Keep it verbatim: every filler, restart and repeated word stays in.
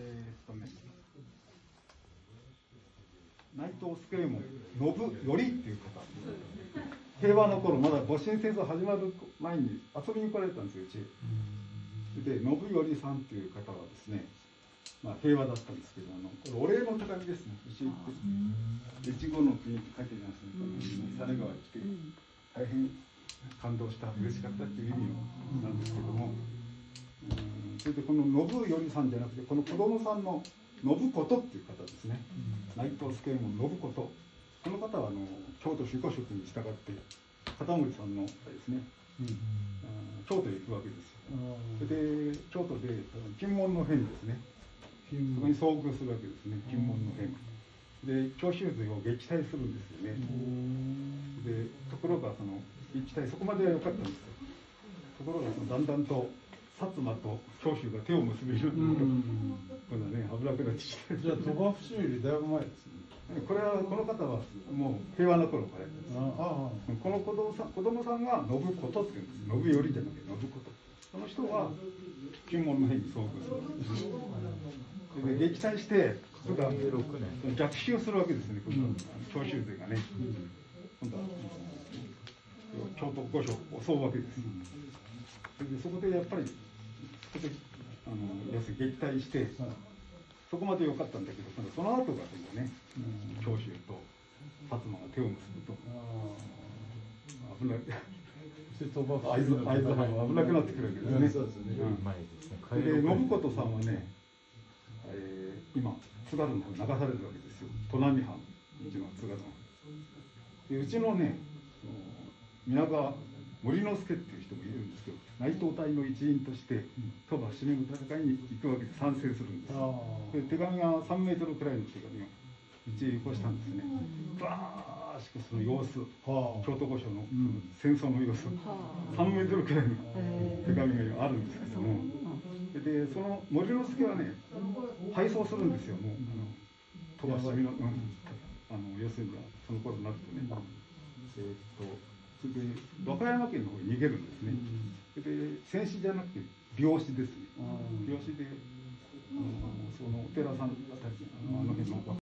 えー、っとね、内藤助右衛門信頼っていう方、平和の頃、まだ戊辰戦争始まる前に遊びに来られたんですよ、うち。で、信頼さんっていう方はですね、まあ、平和だったんですけど、あのこれお礼の手紙ですね、うち行って、越後の国って書いてありますね、猿川来て、大変感動した、嬉しかったっていう意味のなんですけども、うん、それでこの信頼さんじゃなくて、この子供さんの信子っていう方ですね、内藤助右衛門信子。この方はあの京都守護職に従って片森さんのですね、うん、京都へ行くわけですよ。それで京都で金門の変ですね、そこに遭遇するわけですね、金門の変で長州勢を撃退するんですよね。でところがその撃退そこまでは良かったんですよ。ところがそのだんだんと薩摩と長州が手を結べるようになると、今度はね危なくなってきて、じゃあ鳥羽伏見よりだいぶ前ですね。これはこの方はもう平和の頃からです。この子供さん子供さんが信子とって言うんです。信頼じゃなくて信子と。その人は金門の変に遭遇するわけです。で撃退してそれから逆襲するわけですね。今度は長州勢がね、今度は京都御所を襲うわけです。でそこでやっぱりそこであの要するに撃退して、そこまで良かったんだけど、その後がそのね、長州と薩摩が手を結ぶと危ない。会津藩が危なくなってくるわけですね。で信子さんはね、えー、今津軽の方に流されるわけですよ。砺波藩、うちの津軽の。でうちのね、皆川森之助っていう人もいるんですけど、内藤隊の一員として鳥羽伏見の戦いに行くわけで参戦するんです。で手紙がさんメートルくらいの手紙をうちへよこしたんですね。バーしくその様子、京都御所の戦争の様子、さんメートルくらいの手紙があるんですけども、でその森之助はね敗走するんですよ。もう鳥羽伏見の、うん、あの要するにその頃になるとね、えー、っとそれで和歌山県の方に逃げるんですね。で戦死じゃなくて病死ですね。病死であのそのお寺さんたちあの辺の